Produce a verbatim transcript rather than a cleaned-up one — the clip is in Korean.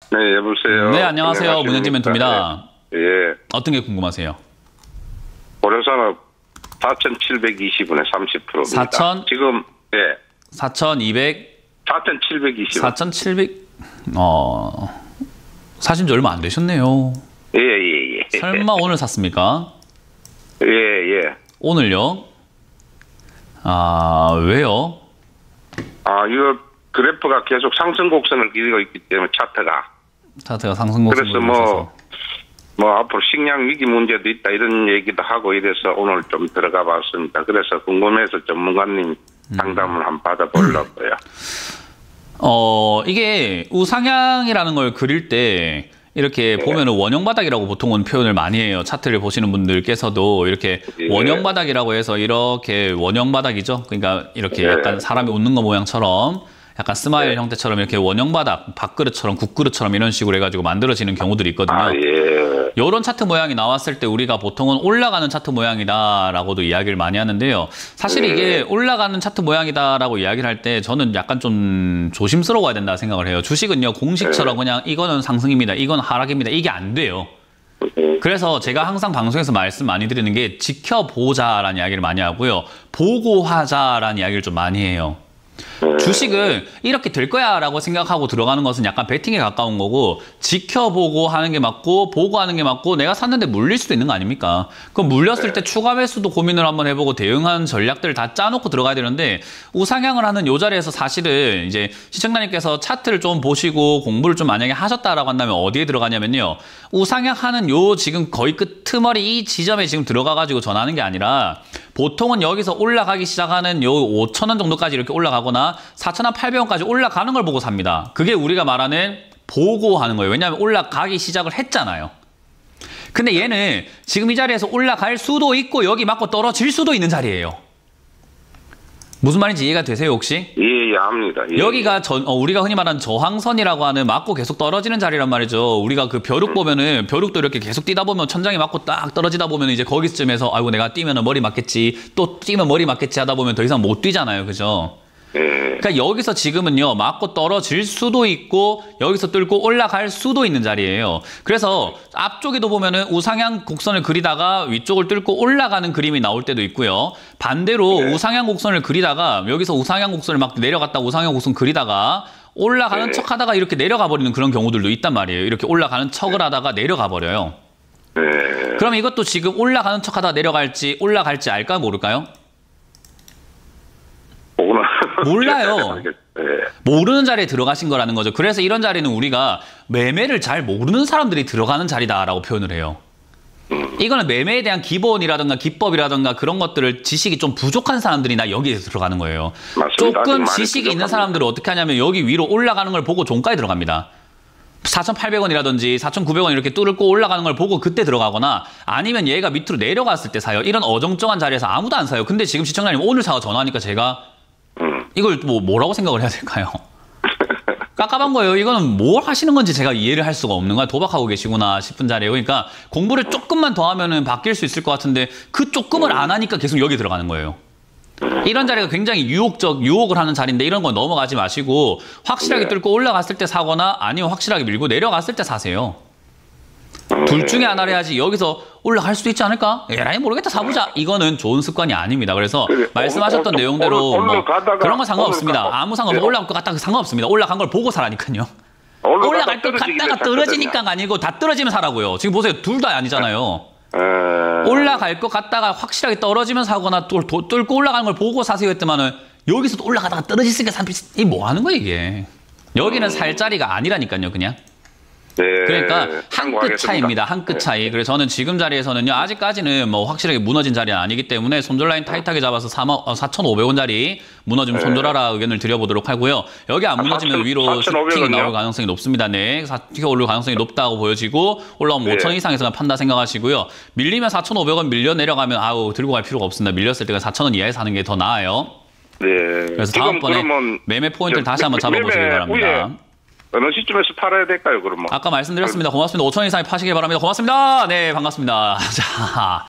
네, 여보세요. 네, 안녕하세요. 문현진 멘토입니다. 예. 예. 어떤 게 궁금하세요? 고려산업 사천칠백이십 원에 삼십 퍼센트입니다. 사천? 지금, 예. 사천이백? 사천칠백이십 원. 사천칠백? 어, 사신 지 얼마 안 되셨네요. 예, 예, 예. 설마 오늘 샀습니까? 예, 예. 오늘요? 아, 왜요? 아, 이거 그래프가 계속 상승 곡선을 그리고 있기 때문에 차트가. 차트가 상승 곡선을 그래서 뭐, 뭐 앞으로 식량 위기 문제도 있다 이런 얘기도 하고 이래서 오늘 좀 들어가 봤습니다. 그래서 궁금해서 전문가님 상담을 한번 받아보려고요. 어, 이게 우상향이라는 걸 그릴 때 이렇게 네. 보면은 원형 바닥이라고 보통은 표현을 많이 해요. 차트를 보시는 분들께서도 이렇게 예. 원형 바닥이라고 해서 이렇게 원형 바닥이죠. 그러니까 이렇게 예. 약간 사람이 웃는 거 모양처럼 약간 스마일 예. 형태처럼 이렇게 원형 바닥, 밥그릇처럼 국그릇처럼 이런 식으로 해가지고 만들어지는 경우들이 있거든요. 아, 예. 이런 차트 모양이 나왔을 때 우리가 보통은 올라가는 차트 모양이다라고도 이야기를 많이 하는데요. 사실 예. 이게 올라가는 차트 모양이다라고 이야기를 할 때 저는 약간 좀 조심스러워야 된다 생각을 해요. 주식은요 공식처럼 예. 그냥 이거는 상승입니다, 이건 하락입니다, 이게 안 돼요. 그래서 제가 항상 방송에서 말씀 많이 드리는 게 지켜보자라는 이야기를 많이 하고요. 보고하자라는 이야기를 좀 많이 해요. 주식은 이렇게 될 거야 라고 생각하고 들어가는 것은 약간 베팅에 가까운 거고, 지켜보고 하는 게 맞고 보고하는 게 맞고, 내가 샀는데 물릴 수도 있는 거 아닙니까? 그럼 물렸을 때 추가 매수도 고민을 한번 해보고 대응하는 전략들을 다 짜놓고 들어가야 되는데, 우상향을 하는 요 자리에서 사실은 이제 시청자님께서 차트를 좀 보시고 공부를 좀 만약에 하셨다라고 한다면 어디에 들어가냐면요, 우상향하는 요 지금 거의 끄트머리 이 지점에 지금 들어가가지고 전하는 게 아니라, 보통은 여기서 올라가기 시작하는 요 오천 원 정도까지 이렇게 올라가거나 사천팔백 원까지 올라가는 걸 보고 삽니다. 그게 우리가 말하는 보고하는 거예요. 왜냐하면 올라가기 시작을 했잖아요. 근데 얘는 지금 이 자리에서 올라갈 수도 있고 여기 맞고 떨어질 수도 있는 자리예요. 무슨 말인지 이해가 되세요 혹시? 예, 예, 압니다. 예, 여기가 전, 어, 우리가 흔히 말하는 저항선이라고 하는 맞고 계속 떨어지는 자리란 말이죠. 우리가 그 벼룩 보면은, 벼룩도 이렇게 계속 뛰다 보면 천장에 맞고 딱 떨어지다 보면 이제 거기쯤에서 아이고 내가 뛰면 머리 맞겠지, 또 뛰면 머리 맞겠지 하다 보면 더 이상 못 뛰잖아요. 그죠? 그러니까 여기서 지금은요 맞고 떨어질 수도 있고 여기서 뚫고 올라갈 수도 있는 자리예요. 그래서 앞쪽에도 보면은 우상향 곡선을 그리다가 위쪽을 뚫고 올라가는 그림이 나올 때도 있고요. 반대로 네. 우상향 곡선을 그리다가 여기서 우상향 곡선을 막 내려갔다 우상향 곡선 그리다가 올라가는 네. 척 하다가 이렇게 내려가 버리는 그런 경우들도 있단 말이에요. 이렇게 올라가는 척을 하다가 내려가 버려요. 네. 그럼 이것도 지금 올라가는 척 하다가 내려갈지 올라갈지 알까 모를까요? 몰라요. 네. 모르는 자리에 들어가신 거라는 거죠. 그래서 이런 자리는 우리가 매매를 잘 모르는 사람들이 들어가는 자리다라고 표현을 해요. 음. 이거는 매매에 대한 기본이라든가 기법이라든가 그런 것들을 지식이 좀 부족한 사람들이나 여기에 들어가는 거예요. 맞습니다. 조금 지식이 있는 사람들은 어떻게 하냐면 여기 위로 올라가는 걸 보고 종가에 들어갑니다. 사천팔백 원이라든지 사천구백 원 이렇게 뚫고 올라가는 걸 보고 그때 들어가거나, 아니면 얘가 밑으로 내려갔을 때 사요. 이런 어정쩡한 자리에서 아무도 안 사요. 근데 지금 시청자님 오늘 사가 전화하니까 제가 이걸 뭐 뭐라고 생각을 해야 될까요? 깝깝한 거예요. 이거는 뭘 하시는 건지 제가 이해를 할 수가 없는 거야. 도박하고 계시구나 싶은 자리예요. 그러니까 공부를 조금만 더 하면은 바뀔 수 있을 것 같은데 그 조금을 안 하니까 계속 여기 들어가는 거예요. 이런 자리가 굉장히 유혹적, 유혹을 하는 자리인데 이런 건 넘어가지 마시고 확실하게 네. 뚫고 올라갔을 때 사거나 아니면 확실하게 밀고 내려갔을 때 사세요. 둘 중에 하나를 해야지 여기서 올라갈 수도 있지 않을까? 에라이 모르겠다 사보자. 이거는 좋은 습관이 아닙니다. 그래서 그래, 말씀하셨던 오, 내용대로 오, 뭐 그런 건 상관없습니다. 아무 상관없어. 올라갈 것 같다가 상관없습니다. 올라간 걸 보고 사라니까요. 올라갈 것 같다가 떨어지니까가 아니고 다 떨어지면 사라고요. 지금 보세요. 둘 다 아니잖아요. 에... 올라갈 것 같다가 확실하게 떨어지면 사거나 또 뚫고 올라가는 걸 보고 사세요 했더만은 여기서도 올라가다가 떨어지니까 산 이게 뭐 하는 거예요 이게. 여기는 살 자리가 아니라니까요 그냥. 네, 그러니까 한 끗 차이입니다. 한 끗 차이. 그래서 저는 지금 자리에서는요 아직까지는 뭐 확실하게 무너진 자리는 아니기 때문에 손절 라인 타이트하게 잡아서 사천오백 원짜리 무너지면 손절하라 의견을 드려보도록 하고요. 여기 안 무너지면 위로 스틱이 나올 가능성이 높습니다. 네, 스틱이 올릴 가능성이 높다고 보여지고 올라오면 네. 오천 원 이상에서만 판다 생각하시고요. 밀리면 사천오백 원 밀려 내려가면 아우 들고 갈 필요가 없습니다. 밀렸을 때가 사천 원 이하에 사는 게 더 나아요. 네. 그래서 다음번에 매매 포인트를 다시 한번 잡아보시기 바랍니다. 어느 시점에서 팔아야 될까요, 그러면? 아까 말씀드렸습니다. 고맙습니다. 오천 원 이상에 파시길 바랍니다. 고맙습니다. 네, 반갑습니다. 자.